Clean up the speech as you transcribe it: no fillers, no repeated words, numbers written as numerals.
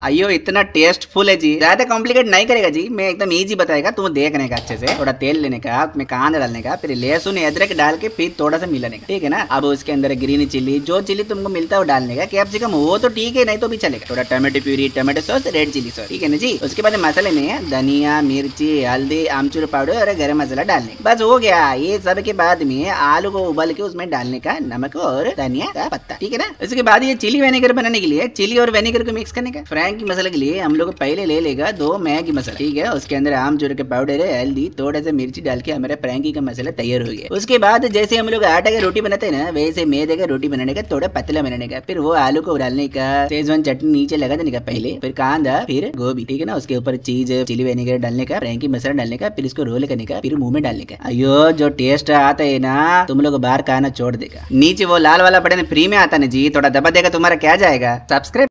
अयो इतना टेस्टफुल है जी, ज्यादा कॉम्प्लिकेट नहीं करेगा जी, मैं एकदम इजी बताएगा। तुम देखने का अच्छे से, थोड़ा तेल लेने का, उसमें कांदा डालने का, फिर लहसुन अदरक डाल के फिर थोड़ा सा मिलाने का, ठीक है ना। अब उसके अंदर ग्रीन चिल्ली, जो चिल्ली तुमको मिलता है वो डालने का, कैप्सिकम वो तो ठीक है, नहीं तो भी चलेगा, थोड़ा tomato puree, tomato sauce, red chili sauce, ठीक है ना जी। उसके बाद मसाले में धनिया, मिर्ची, हल्दी, आमचूर पाउडर और गरम मसाला डालने, बस हो गया। ये सब के बाद में आलू को उबाल के उसमें डालने का, नमक और धनिया का पत्ता, ठीक है ना। उसके बाद ये चिली वेनेगर बनाने के लिए चिली और वेनेगर को मिक्स करने का। फ्रैंकी मसाले के लिए हम लोग पहले ले लेगा 2 मैगी मसाला, ठीक है। उसके अंदर आमचूर के पाउडर है, हल्दी, थोड़ा सा मिर्ची डाल के हमारा फ्रैंकी का मसाला तैयार हो गया। उसके बाद जैसे हम लोग आटा का रोटी बनाते हैं ना, वैसे मैदे का रोटी बनाने का, थोड़ा पतला बनाने का। फिर वो आलू को डालने का, शेजवान चटनी नीचे लगा देने का पहले, फिर कांदा, फिर गोभी, ठीक है ना। उसके ऊपर चीज, चिली वेनेगर डालने का, फ्रैंकी मसाला डालने का, फिर इसको रोल करने का, फिर मुंह में डालने का। अयो जो टेस्ट आता है ना, तुम लोग बाहर खाना छोड़ देगा। नीचे वो लाल वाला बटन फ्री में आता ना जी, थोड़ा दबा देगा, तुम्हारा क्या जाएगा। सब्सक्राइब